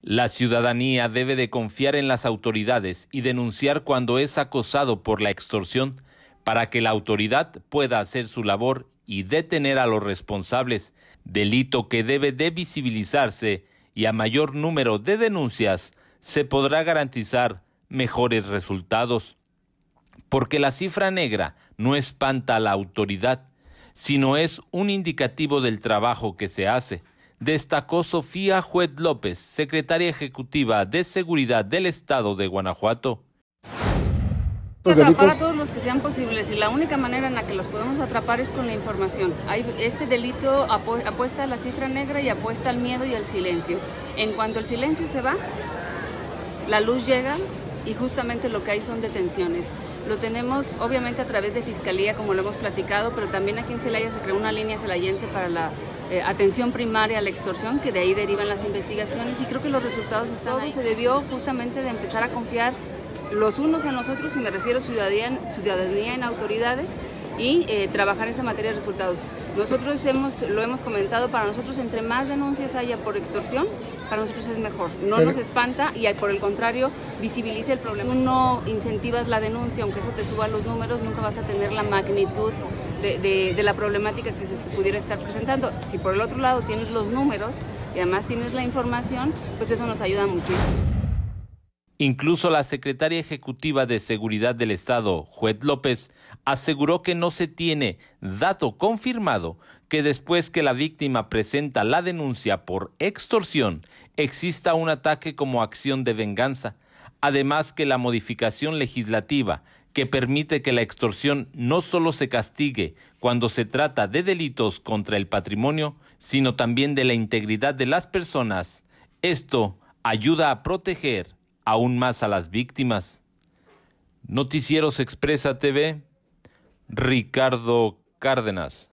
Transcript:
La ciudadanía debe de confiar en las autoridades y denunciar cuando es acosado por la extorsión para que la autoridad pueda hacer su labor y detener a los responsables, delito que debe de visibilizarse, y a mayor número de denuncias se podrá garantizar mejores resultados. Porque la cifra negra no espanta a la autoridad, sino es un indicativo del trabajo que se hace, destacó Sofía Juez López, secretaria ejecutiva de Seguridad del Estado de Guanajuato. Atrapar a todos los que sean posibles, y la única manera en la que los podemos atrapar es con la información. Este delito apuesta a la cifra negra y apuesta al miedo y al silencio. En cuanto el silencio se va, la luz llega y justamente lo que hay son detenciones. Lo tenemos obviamente a través de Fiscalía, como lo hemos platicado, pero también aquí en Celaya se creó una línea celayense para la atención primaria a la extorsión, que de ahí derivan las investigaciones, y creo que los resultados están ahí. Se debió justamente de empezar a confiar los unos en los otros, y me refiero a ciudadanía en autoridades, y trabajar en esa materia de resultados. Nosotros lo hemos comentado, para nosotros entre más denuncias haya por extorsión, para nosotros es mejor. No nos espanta y por el contrario visibiliza el problema. Tú no incentivas la denuncia, aunque eso te suba los números, nunca vas a tener la magnitud de la problemática que se pudiera estar presentando. Si por el otro lado tienes los números y además tienes la información, pues eso nos ayuda mucho. Incluso la secretaria ejecutiva de Seguridad del Estado, Juez López, aseguró que no se tiene dato confirmado que después que la víctima presenta la denuncia por extorsión, exista un ataque como acción de venganza. Además, que la modificación legislativa que permite que la extorsión no solo se castigue cuando se trata de delitos contra el patrimonio, sino también de la integridad de las personas. Esto ayuda a proteger aún más a las víctimas. Noticieros Expresa TV, Ricardo Cárdenas.